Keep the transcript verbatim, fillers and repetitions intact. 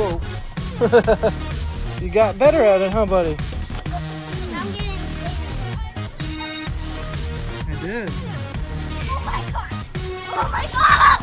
whoa. You got better at it, huh, buddy? I'm getting bigger. I did. Oh my god! Oh my god!